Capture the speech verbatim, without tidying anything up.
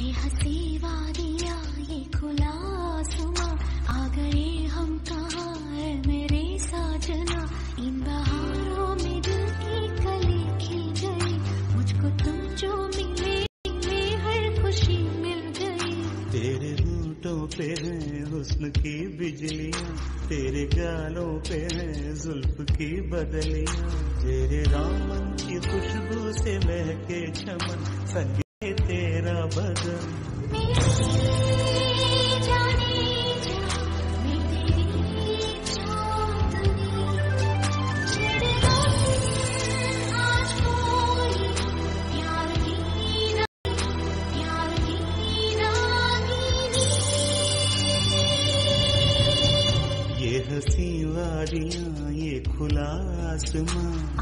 ये हंसी वादियाँ ये खुला आसमां, आ गए हम कहाँ है मेरे साजना। इन बहारों में दिल की कली खिल गई, मुझको तुम जो मिले मिले हर खुशी मिल गई। तेरे होठों पे है हुस्न की बिजलियाँ, तेरे गालों पे है जुल्फ की बदलियाँ। तेरे दामन की खुशबू से महके चमन, संगे तेरा बदन। ये हंसी वादियाँ ये खुला आसमां,